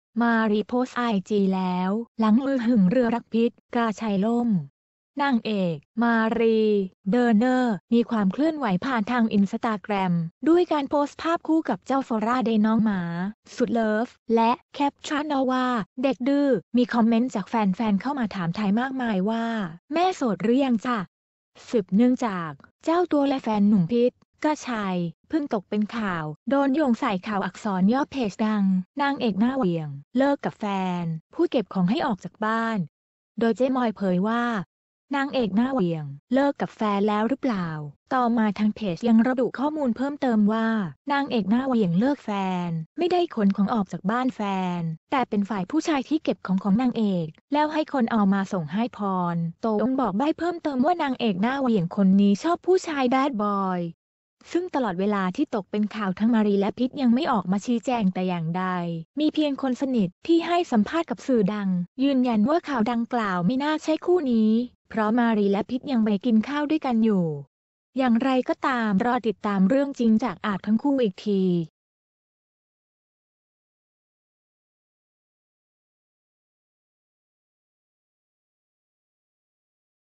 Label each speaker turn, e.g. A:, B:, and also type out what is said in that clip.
A: มารีโพสไอจีแล้วหลังลือหึงเรือรักพิษกาชัยล่มนางเอกมารีเดอเนอร์มีความเคลื่อนไหวผ่านทางอินสตาแกรมด้วยการโพสต์ภาพคู่กับเจ้าฟอร่าเดน้องหมาสุดเลิฟและแคปชั่นเอาว่าเด็กดื้อมีคอมเมนต์จากแฟนๆเข้ามาถามไทยมากมายว่าแม่โสดหรือยังจ้ะสืบเนื่องจากเจ้าตัวและแฟนหนุ่มพิษก็ชัยเพิ่งตกเป็นข่าวโดนโยงใส่ข่าวอักษรย่อเพจดังนางเอกหน้าเหวี่ยงเลิกกับแฟนผู้เก็บของให้ออกจากบ้านโดยเจ๊มอยเผยว่านางเอกหน้าเหวี่ยงเลิกกับแฟนแล้วหรือเปล่าต่อมาทางเพจยังระบุข้อมูลเพิ่มเติมว่านางเอกหน้าเหวี่ยงเลิกแฟนไม่ได้ขนของออกจากบ้านแฟนแต่เป็นฝ่ายผู้ชายที่เก็บของนางเอกแล้วให้คนเอามาส่งให้พรโตงบอกใบ้เพิ่มเติมว่านางเอกหน้าเหวี่ยงคนนี้ชอบผู้ชายแบดบอยซึ่งตลอดเวลาที่ตกเป็นข่าวทั้งมารีและพิษยังไม่ออกมาชี้แจงแต่อย่างใดมีเพียงคนสนิทที่ให้สัมภาษณ์กับสื่อดังยืนยันว่าข่าวดังกล่าวไม่น่าใช่คู่นี้เพราะมารีและพิษยังไปกินข้าวด้วยกันอยู่อย่างไรก็ตามรอติดตามเรื่องจริงจากทั้งคู่อีกที